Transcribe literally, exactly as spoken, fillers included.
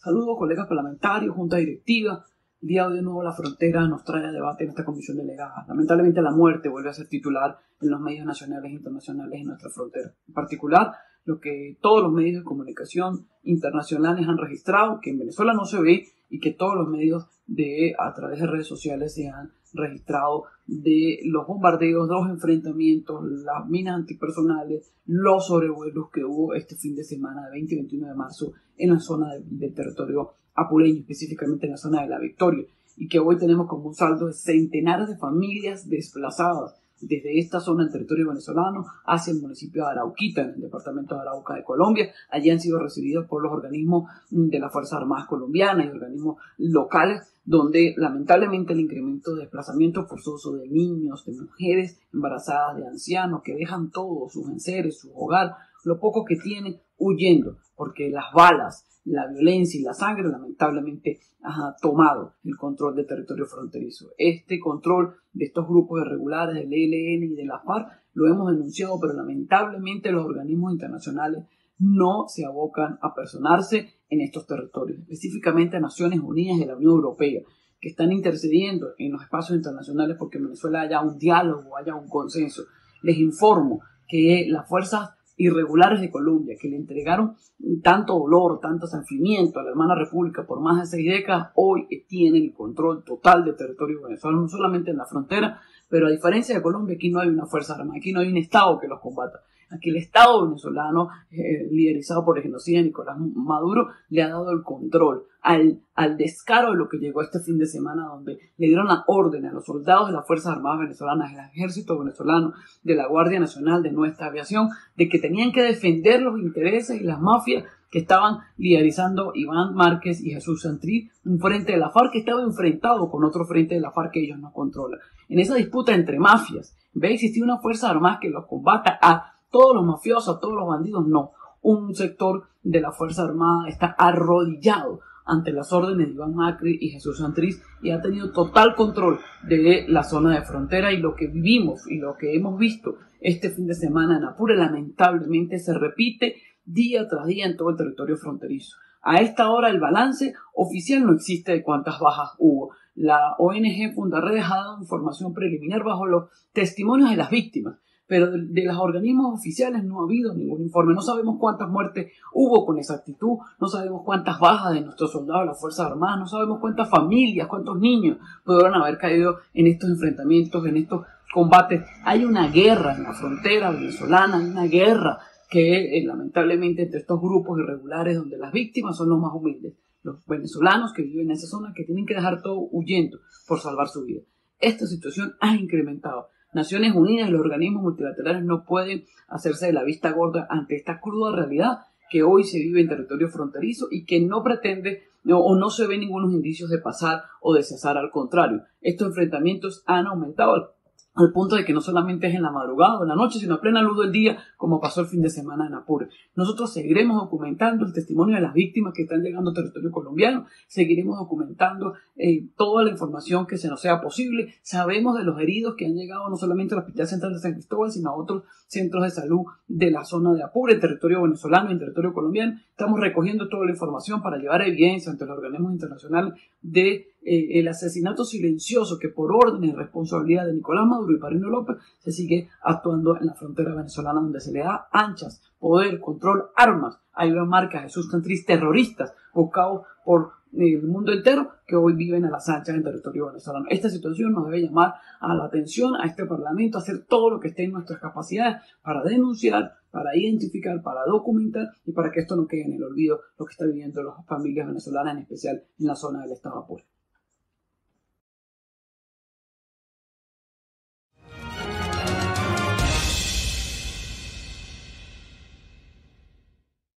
Saludos, colegas parlamentarios, junta directiva. El día de hoy de nuevo la frontera nos trae a debate en esta comisión delegada. Lamentablemente la muerte vuelve a ser titular en los medios nacionales e internacionales en nuestra frontera. En particular, lo que todos los medios de comunicación internacionales han registrado, que en Venezuela no se ve y que todos los medios de a través de redes sociales se han registrado de los bombardeos, los enfrentamientos, las minas antipersonales, los sobrevuelos que hubo este fin de semana de veinte y veintiuno de marzo en la zona del de territorio apureño, específicamente en la zona de La Victoria, y que hoy tenemos como un saldo de centenares de familias desplazadas desde esta zona del territorio venezolano hacia el municipio de Arauquita, en el departamento de Arauca de Colombia. Allí han sido recibidos por los organismos de las Fuerzas Armadas colombianas y organismos locales, donde lamentablemente el incremento de desplazamiento forzoso de niños, de mujeres embarazadas, de ancianos, que dejan todos sus enseres, su hogar, lo poco que tienen, huyendo, porque las balas, la violencia y la sangre lamentablemente ha tomado el control del territorio fronterizo. Este control de estos grupos irregulares del E L N y de la FARC lo hemos denunciado, pero lamentablemente los organismos internacionales no se abocan a personarse en estos territorios, específicamente Naciones Unidas y la Unión Europea, que están intercediendo en los espacios internacionales porque en Venezuela haya un diálogo, haya un consenso. Les informo que las fuerzas irregulares de Colombia, que le entregaron tanto dolor, tanto sufrimiento a la hermana república por más de seis décadas, hoy tienen el control total del territorio venezolano, no solamente en la frontera, pero a diferencia de Colombia, aquí no hay una fuerza armada, aquí no hay un Estado que los combata. Aquí el Estado venezolano, eh, liderizado por el genocida Nicolás Maduro, le ha dado el control al, al descaro de lo que llegó este fin de semana, donde le dieron la orden a los soldados de las Fuerzas Armadas venezolanas, del Ejército venezolano, de la Guardia Nacional, de nuestra aviación, de que tenían que defender los intereses y las mafias que estaban liderizando Iván Márquez y Jesús Santrich, un frente de la FARC que estaba enfrentado con otro frente de la FARC que ellos no controlan. En esa disputa entre mafias, en vez de existir una fuerza armada que los combata a todos los mafiosos, a todos los bandidos, no. Un sector de la Fuerza Armada está arrodillado ante las órdenes de Iván Macri y Jesús Santrich y ha tenido total control de la zona de frontera, y lo que vivimos y lo que hemos visto este fin de semana en Apure lamentablemente se repite día tras día en todo el territorio fronterizo. A esta hora el balance oficial no existe de cuántas bajas hubo. La O N G Fundarredes ha dado información preliminar bajo los testimonios de las víctimas, pero de, de los organismos oficiales no ha habido ningún informe. No sabemos cuántas muertes hubo con exactitud, no sabemos cuántas bajas de nuestros soldados de las Fuerzas Armadas, no sabemos cuántas familias, cuántos niños pudieron haber caído en estos enfrentamientos, en estos combates. Hay una guerra en la frontera venezolana, hay una guerra que eh, lamentablemente entre estos grupos irregulares donde las víctimas son los más humildes, los venezolanos que viven en esa zona, que tienen que dejar todo huyendo por salvar su vida. Esta situación ha incrementado. Naciones Unidas y los organismos multilaterales no pueden hacerse de la vista gorda ante esta cruda realidad que hoy se vive en territorio fronterizo y que no pretende no, o no se ven ningunos indicios de pasar o de cesar. Al contrario, estos enfrentamientos han aumentado al, al punto de que no solamente es en la madrugada o en la noche, sino a plena luz del día, como pasó el fin de semana en Apure. Nosotros seguiremos documentando el testimonio de las víctimas que están llegando a territorio colombiano, seguiremos documentando eh, toda la información que se nos sea posible. Sabemos de los heridos que han llegado no solamente al Hospital Central de San Cristóbal, sino a otros centros de salud de la zona de Apure, el territorio venezolano y el territorio colombiano. Estamos recogiendo toda la información para llevar evidencia ante los organismos internacionales de eh, el asesinato silencioso que por orden y responsabilidad de Nicolás Maduro y Paulino López se sigue actuando en la frontera venezolana, donde se le da anchas, poder, control, armas a Iván Márquez, a Jesús Santrich, terroristas buscados por el mundo entero que hoy viven a las anchas en territorio venezolano. Esta situación nos debe llamar a la atención a este Parlamento, a hacer todo lo que esté en nuestras capacidades para denunciar, para identificar, para documentar y para que esto no quede en el olvido lo que está viviendo las familias venezolanas, en especial en la zona del Estado Apure.